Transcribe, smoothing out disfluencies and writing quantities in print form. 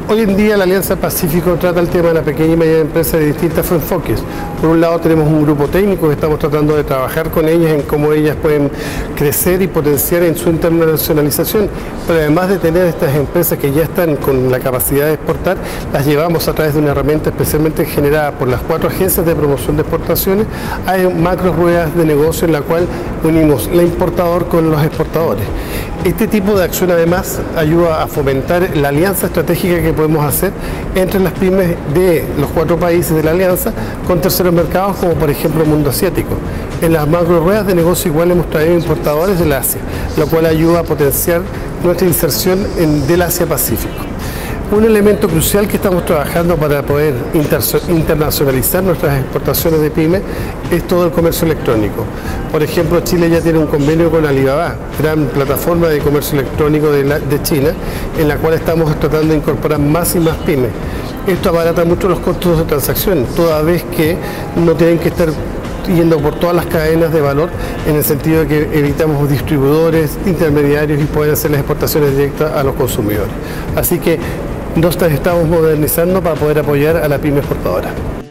Hoy en día la Alianza Pacífico trata el tema de la pequeña y mediana empresa de distintos enfoques. Por un lado tenemos un grupo técnico que estamos tratando de trabajar con ellas en cómo ellas pueden crecer y potenciar en su internacionalización, pero además de tener estas empresas que ya están con la capacidad de exportar, las llevamos a través de una herramienta especialmente generada por las 4 agencias de promoción de exportaciones. Hay macro ruedas de negocio en la cual unimos el importador con los exportadores. Este tipo de acción además ayuda a fomentar la alianza estratégica que podemos hacer entre las pymes de los 4 países de la alianza con terceros mercados, como por ejemplo el mundo asiático. En las macro ruedas de negocio igual hemos traído importadores del Asia, lo cual ayuda a potenciar nuestra inserción del Asia-Pacífico. Un elemento crucial que estamos trabajando para poder internacionalizar nuestras exportaciones de pymes es todo el comercio electrónico. Por ejemplo, Chile ya tiene un convenio con Alibaba, gran plataforma de comercio electrónico de China, en la cual estamos tratando de incorporar más y más pymes. Esto abarata mucho los costos de transacción, toda vez que no tienen que estar yendo por todas las cadenas de valor, en el sentido de que evitamos distribuidores, intermediarios y poder hacer las exportaciones directas a los consumidores. Así que nos estamos modernizando para poder apoyar a la pyme exportadora.